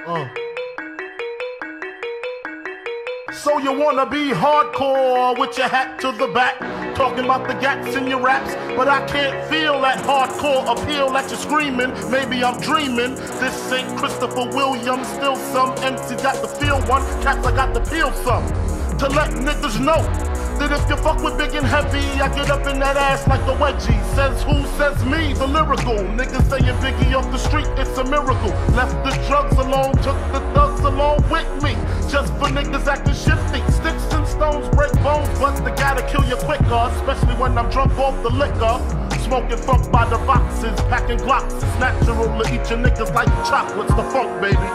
So you wanna be hardcore with your hat to the back, talking about the gats in your raps, but I can't feel that hardcore appeal that you're screaming. Maybe I'm dreaming. This ain't Christopher Williams, still some MCs got to feel one, cats I got to peel some. To let niggas know that if you fuck with big and heavy, I get up in that ass like a wedgie. Says who? Says me, the lyrical. Niggas saying Biggie off the street, it's a miracle. Left the drugs alone, took the thugs along with me. Just for niggas acting shifty. Sticks and stones break bones, but they gotta kill you quicker, especially when I'm drunk off the liquor. Smoking funk by the boxes, packing Glocks. It's natural to eat your niggas like chocolates. The funk, baby.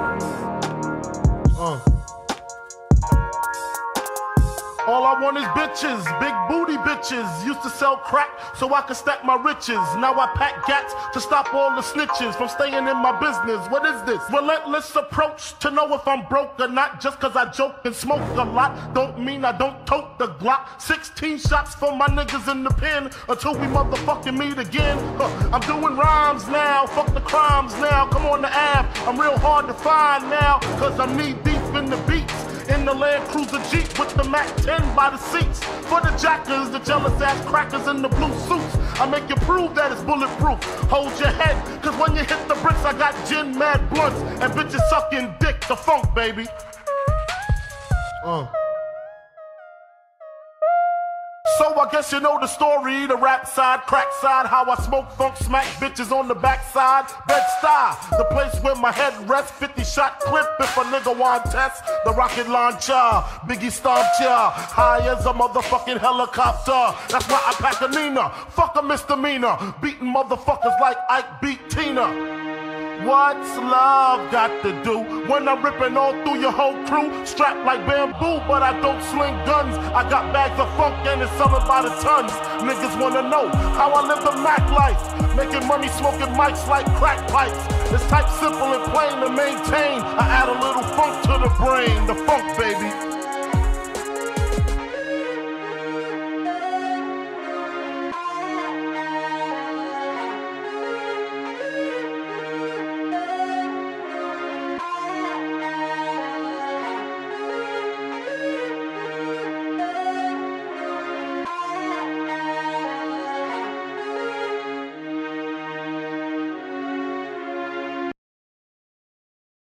All I want is bitches, big booty bitches. Used to sell crack so I could stack my riches. Now I pack gats to stop all the snitches from staying in my business. What is this? Relentless approach to know if I'm broke or not. Just cause I joke and smoke a lot don't mean I don't tote the Glock. 16 shots for my niggas in the pen until we motherfucking meet again. I'm doing rhymes now, fuck the crimes now. Come on the Ave, I'm real hard to find now, cause I'm knee deep in the beats. In the Land Cruiser Jeep with the Mac 10 by the seats. For the jackers, the jealous ass crackers in the blue suits. I make you prove that it's bulletproof. Hold your head, cause when you hit the bricks, I got gin, mad blunts, and bitches sucking dick. The funk, baby. So I guess you know the story, the rap side, crack side, how I smoke funk, smack bitches on the backside. Bed-Stuy, the place where my head rests, 50-shot clip if a nigga want test. The rocket launcher, Biggie stomp ya, high as a motherfucking helicopter. That's why I pack a Nina, fuck a misdemeanor, beating motherfuckers like Ike beat Tina. What's love got to do when I'm ripping all through your whole crew? Strapped like bamboo, but I don't sling guns. I got bags of funk and it's selling by the tons. Niggas wanna know how I live the Mac life, making money smoking mics like crack pipes. It's type simple and plain to maintain. I add a little funk to the brain, the funk, baby.